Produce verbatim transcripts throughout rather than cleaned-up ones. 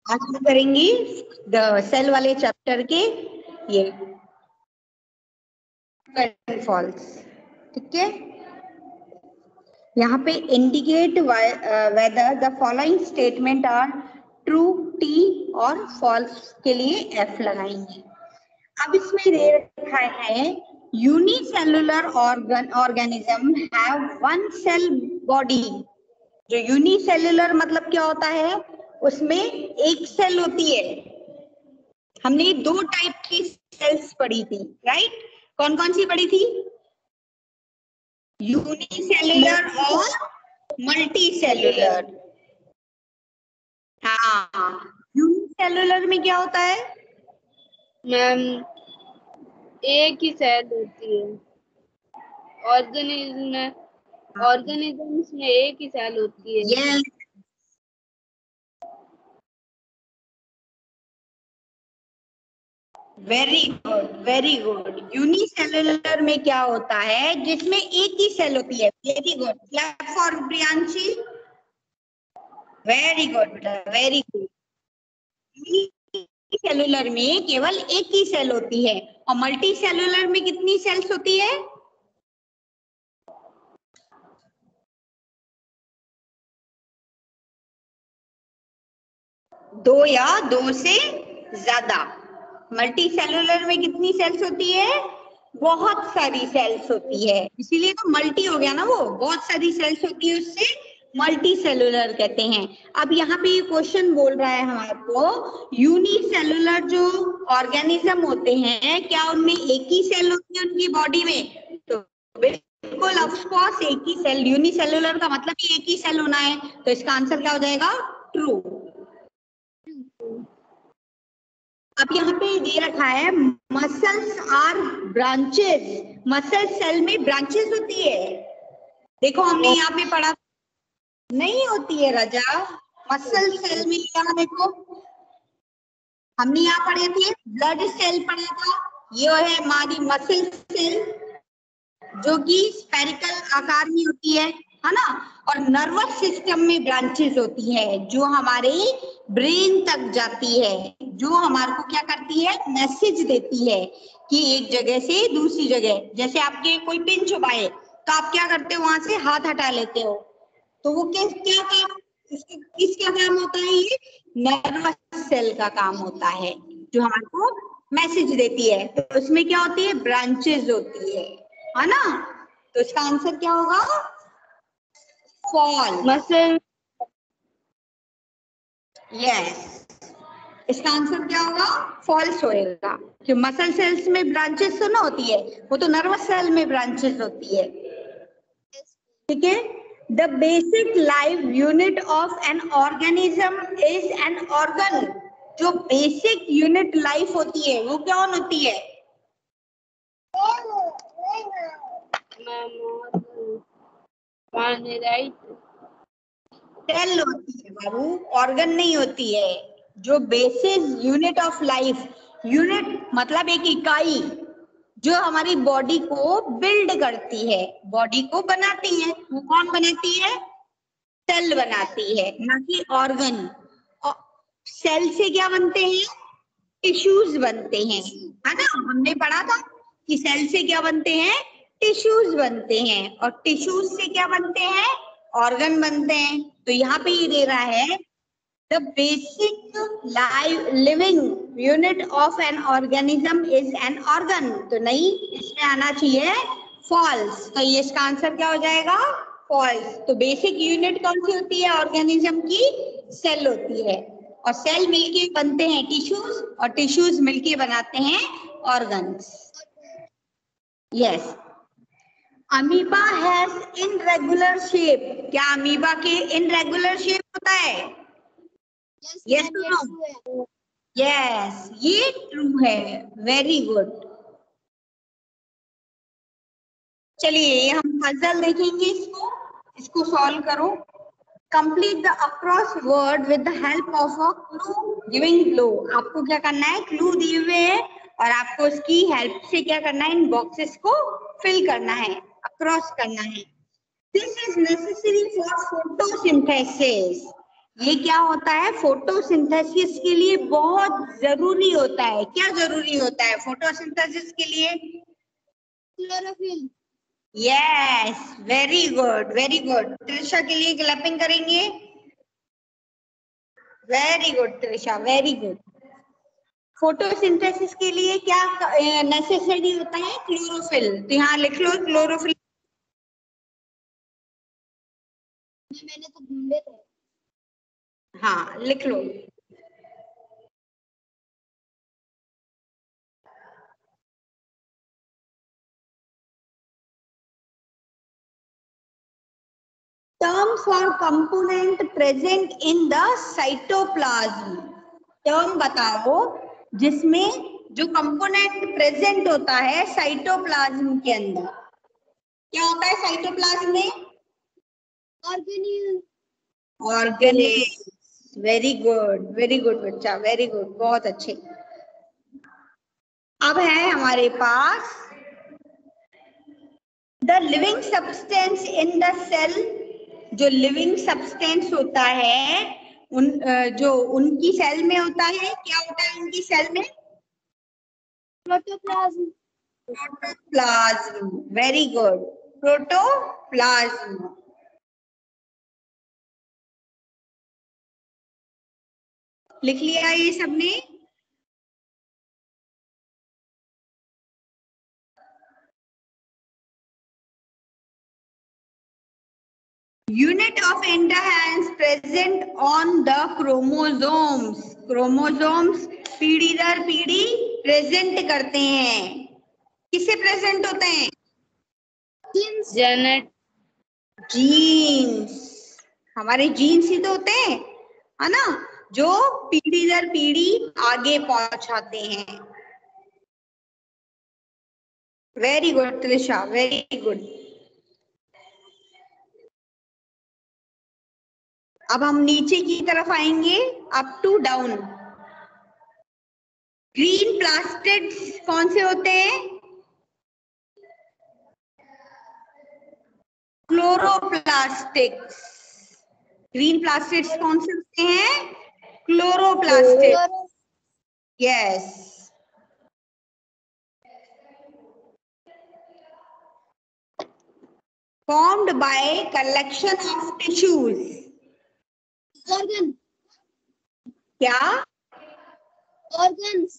आज हम करेंगे द सेल वाले चैप्टर के ये फॉल्स। ठीक है, यहाँ पे indicate whether the following statement are true T और फॉल्स के लिए एफ लगाएंगे। अब इसमें दे रखा है unicellular organ organism have one cell body. जो यूनिसेलुलर मतलब क्या होता है, उसमें एक सेल होती है। हमने दो टाइप की सेल्स पढ़ी थी, राइट? कौन कौन सी पढ़ी थी? यूनिसेलुलर और मल्टी सेलुलर। हाँ, यूनिसेलुलर में क्या होता है मैम? एक ही सेल होती है। ऑर्गेनिज्म में ऑर्गेनिजम्स में एक ही सेल होती है। yes. Very good, very good. Unicellular में क्या होता है, जिसमें एक ही सेल होती है। Very good, clap for Priyanshi. Very good बेटा, वेरी गुड। सेलुलर में केवल एक ही सेल होती है और मल्टी सेलुलर में कितनी सेल्स होती है? दो या दो से ज्यादा। मल्टी सेलुलर में कितनी सेल्स होती है? बहुत सारी सेल्स होती है, इसीलिए तो मल्टी हो गया ना, वो बहुत सारी सेल्स होती है, उससे मल्टी सेलुलर कहते हैं। अब यहाँ पे ये क्वेश्चन बोल रहा है हमारे को, यूनिसेलुलर जो ऑर्गेनिज्म होते हैं, क्या उनमें एक ही सेल होती है उनकी बॉडी में? तो बिल्कुल, ऑफ कोर्स एक ही सेल। यूनिसेलुलर का मतलब ही एक ही सेल होना है, तो इसका आंसर क्या हो जाएगा? ट्रू। अब यहाँ पे दे रखा है muscles are branches. Muscle cell में ब्रांचेस होती है। देखो, हमने यहाँ पे पढ़ा, नहीं होती है राजा। मसल सेल में यहाँ देखो, हमने यहाँ पढ़े थे ब्लड सेल पढ़ा था, ये है हमारी मसल सेल जो कि स्फेरिकल आकार में होती है है ना। और नर्वस सिस्टम में ब्रांचेस होती है जो हमारे ब्रेन तक जाती है, जो हमारे को क्या करती है, मैसेज देती है कि एक जगह से दूसरी जगह। जैसे आपके कोई पिन चुभाए तो आप क्या करते हो, वहां से हाथ हटा लेते हो, तो वो क्या क्या काम, किसका काम होता है? ये नर्वस सेल का काम होता है, जो हमारे को मैसेज देती है। तो उसमें क्या होती है? ब्रांचेस होती है है ना। तो इसका आंसर क्या होगा? फॉल। मसल यस, इसका आंसर क्या होगा? फॉल्स होएगा, कि मसल सेल्स में ब्रांचेस तो ना होती है, वो तो नर्वस सेल में ब्रांचेस होती है। ठीक है, the basic live unit of an organism is an organ. जो बेसिक यूनिट लाइफ होती है वो कौन होती है? राइट, सेल होती है बाबू, ऑर्गन नहीं होती है। जो basis unit of life, unit मतलब एक इकाई जो हमारी बॉडी को बिल्ड करती है, बॉडी को बनाती है, वो कौन बनाती है? सेल बनाती है, ना कि ऑर्गन। सेल से क्या बनते हैं? टिश्यूज बनते हैं, है ना। हमने पढ़ा था कि सेल से क्या बनते हैं? टिश्यूज बनते हैं, और टिश्यूज से क्या बनते हैं? ऑर्गन बनते हैं। तो यहाँ पे ये दे रहा है the basic live living unit of an organism is an organ. तो नहीं, इसमें आना चाहिए फॉल्स। तो ये इसका आंसर क्या हो जाएगा? फॉल्स। तो बेसिक यूनिट कौन सी होती है ऑर्गेनिज्म की? सेल होती है, और सेल मिलके बनते हैं टिश्यूज, और टिश्यूज मिलके बनाते हैं organs. Yes, amoeba has irregular shape. क्या अमीबा के इनरेगुलर शेप होता है? Yes to no? यस, ये ट्रू है। Very good. चलिए, ये हम पजल देखेंगे, इसको इसको सॉल्व करो। Complete the across word with the help of a clue giving below. आपको क्या करना है? क्लू दिए हुए है और आपको उसकी हेल्प से क्या करना है? इन बॉक्सेस को फिल करना है, अक्रॉस करना है। This is necessary for photosynthesis. ये क्या होता है, फोटोसिंथेसिस के लिए बहुत जरूरी होता है। क्या जरूरी होता है फोटोसिंथेसिस के लिए? Chlorophyll. Yes, very good very good. Trisha के लिए क्लैपिंग करेंगे। Very good Trisha, very good. Photosynthesis के लिए क्या नेसेसरी होता है? क्लोरोफिल। तो यहाँ लिख लो क्लोरोफिल। मैंने तो ढूंढे थे। हाँ लिख लो। Term for component present in the cytoplasm. Term बताओ जिसमें जो कंपोनेंट प्रेजेंट होता है साइटोप्लाज्म के अंदर। क्या होता है साइटोप्लाज्म में? Organelle. Organelles. Very good very good बच्चा, वेरी गुड, बहुत अच्छे। अब है हमारे पास the living substance in the cell. जो लिविंग सब्सटेंस होता है उन जो उनकी सेल में होता है, क्या होता है उनकी सेल में? Protoplasm. Protoplasm. Very good, protoplasm. लिख लिया ये सबने? Unit of interference present on the chromosomes. Chromosomes पीढ़ी दर पीढ़ी प्रेजेंट करते हैं। किससे प्रेजेंट होते हैं? जेनेट। जीन्स। हमारे जीन्स ही तो होते हैं, है ना, जो पीढ़ी दर पीढ़ी आगे पहुंचाते हैं। Very good Trisha, very good. अब हम नीचे की तरफ आएंगे, up to down. Green plastids कौन से होते हैं? क्लोरोप्लास्टिक्स। ग्रीन प्लास्टिड्स कौन से होते हैं? Chloroplastic. Yes. Formed by collection of tissues. Organ. क्या? ऑर्गन्स।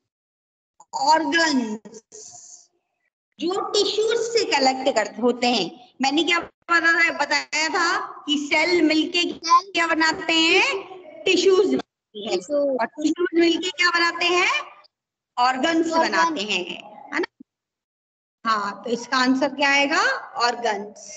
ऑर्गन्स जो टिश्यूज से कलेक्ट करते होते हैं। मैंने क्या बताया बताया था कि सेल मिलके क्या बनाते हैं? टिश्यूज बनाती है, और टिश्यूज मिलके क्या बनाते हैं? ऑर्गन्स बनाते हैं, है ना। हाँ, तो इसका आंसर क्या आएगा? ऑर्गन्स।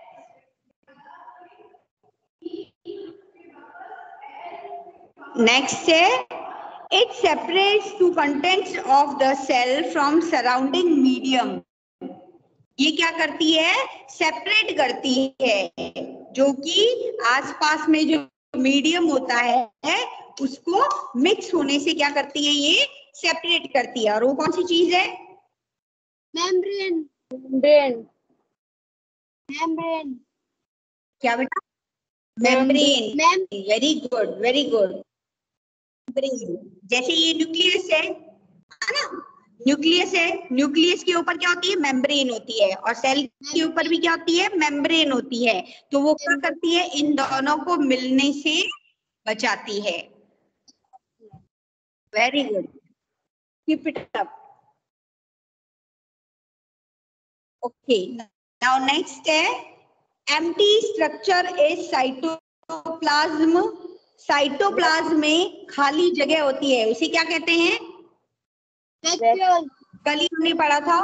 नेक्स्ट है, it separates to contents of the cell from surrounding medium. ये क्या करती है? सेपरेट करती है, जो कि आसपास में जो मीडियम होता है उसको मिक्स होने से क्या करती है? ये सेपरेट करती है। और वो कौन सी चीज है? मेम्ब्रेन। मेम्ब्रेन। मेम्ब्रेन। क्या बेटा? Membrane. Very good very good. जैसे ये न्यूक्लियस है, है ना, न्यूक्लियस है, न्यूक्लियस के ऊपर क्या होती है? मेम्ब्रेन होती है, और सेल के ऊपर भी क्या होती है? मेम्ब्रेन होती है। तो वो क्या करती है? इन दोनों को मिलने से बचाती है। Very good, keep it up. Okay, now next है, empty structure is cytoplasm. Cytoplasm में खाली जगह होती है, उसे क्या कहते हैं? कल ही हमने पढ़ा था,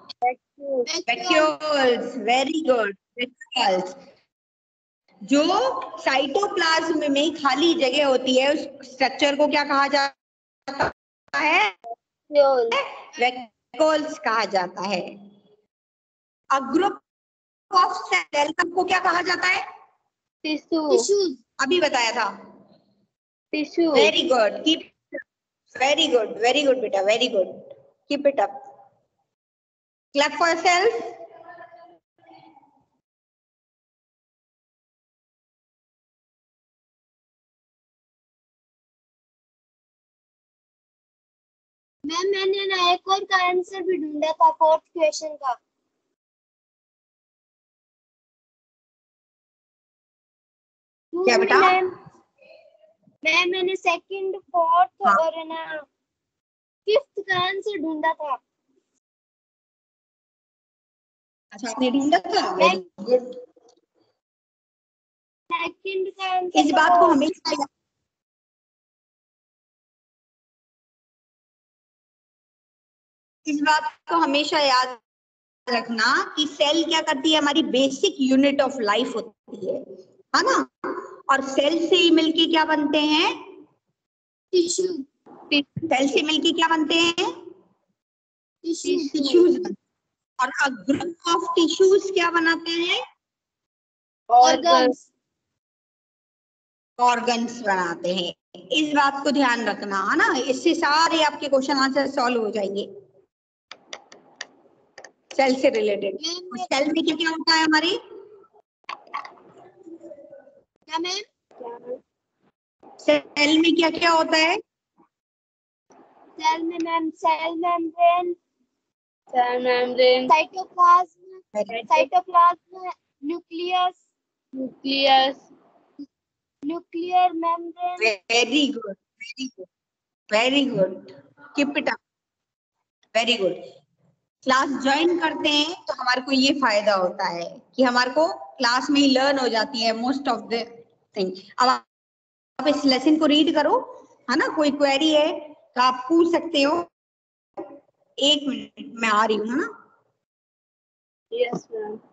वैक्यूल्स। Very good, vacuoles. जो साइटोप्लाज्म में खाली जगह होती है उस स्ट्रक्चर को क्या कहा जाता है? वैक्यूल्स कहा जाता है। अ ग्रुप ऑफ सेल को क्या कहा जाता है? टिश्यू। अभी बताया था। Tissue. Very good, keep, very good very good बेटा, very good, keep it up. Clap for yourself. Ma'am मैंने ना एक और का आंसर भी ढूंढा था फोर्थ क्वेश्चन का। क्या बेटा? मैम मैम मैंने सेकंड फोर्थ हाँ। और है ना फिफ्थ का आंसर ढूंढा था। अच्छा, आपने ढूंढा था, वेरी गुड। सेकंड का आंसर इस बात को हमेशा याद इस बात को हमेशा याद रखना कि सेल क्या करती है, हमारी बेसिक यूनिट ऑफ लाइफ होती है है ना। और सेल से ही मिलके क्या बनते हैं? टिश्यू। सेल से मिलके क्या बनते हैं? टिश्यू। टिश्यूज बनते हैं। और अ ग्रुप ऑफ टिश्यूज क्या बनाते हैं? ऑर्गन्स। ऑर्गन्स बनाते हैं। इस बात को ध्यान रखना है ना, इससे सारे आपके क्वेश्चन आंसर सॉल्व हो जाएंगे सेल से रिलेटेड। सेल में क्या क्या होता है हमारे? क्या मैम? सेल में क्या क्या होता है? सेल में ma'am cell membrane, cell membrane, cytoplasm, cytoplasm, nucleus, nucleus, nuclear membrane. Very good, very good, very good, keep it up, very good. Class join करते हैं तो हमारे को ये फायदा होता है कि हमारे को क्लास में ही लर्न हो जाती है मोस्ट ऑफ द थिंग। अब आप इस लेसन को रीड करो, है ना। कोई क्वेरी है तो आप पूछ सकते हो। एक मिनट मैं आ रही हूँ, है ना। Yes ma'am.